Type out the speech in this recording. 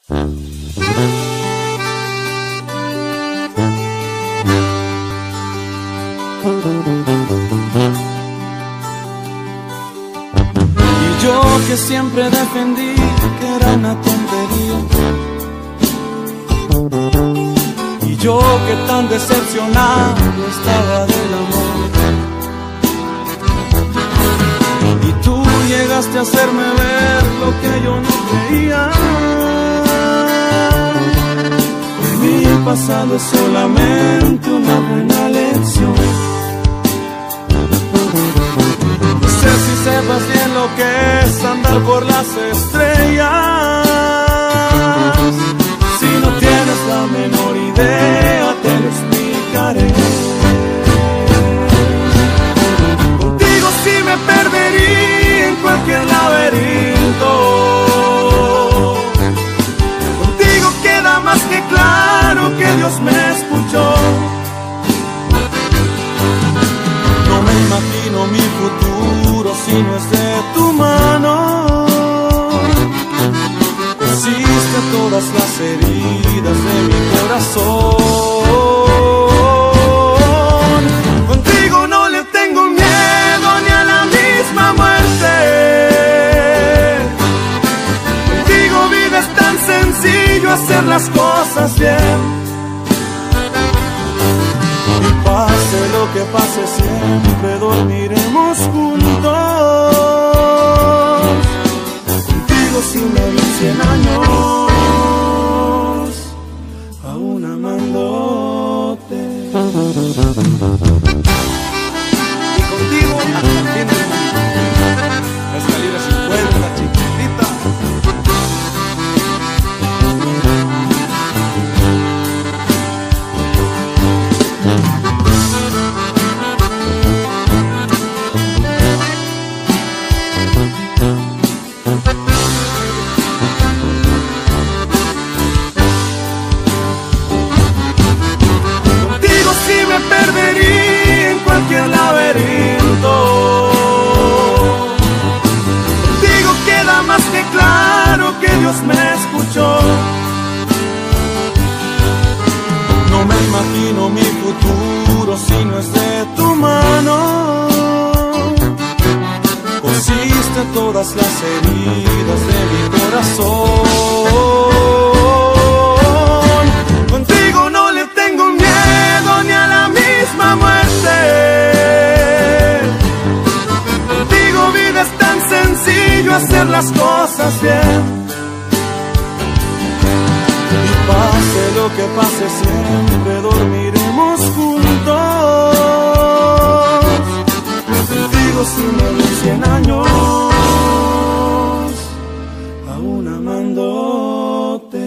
Y yo que siempre defendí que era una tontería, y yo que tan decepcionado estaba del amor, y tú llegaste a hacerme ver lo que yo no creía. Mi pasado es solamente una buena lección. No sé si sepas bien lo que es andar por las estrellas. Si no tienes la menor idea, te lo explicaré. Contigo sí me perdería en cualquier laberinto. Contigo queda más que claro que Dios me escuchó. No me imagino mi futuro si no es de tu mano. Cosiste todas las heridas de mi corazón. Contigo no le tengo miedo ni a la misma muerte. Contigo vida es tan sencillo, hacer las cosas bien. Y pase lo que pase, siempre dormiremos juntos. Contigo si me vi 100 años, aún amándote. Y contigo hasta el fin del mundo. Escalera 50, chiquitita. Contigo sí me perdería en cualquier laberinto. Contigo queda más que claro que Dios me escuchó. No me imagino mi futuro si no es de tu mano. Cosiste todas las heridas de mi corazón. Contigo no le tengo miedo ni a la misma muerte. Contigo vida es tan sencillo, hacer las cosas bien. Y pase lo que pase, siempre dormiremos juntos. Contigo si me vi 100 años, aún amándote.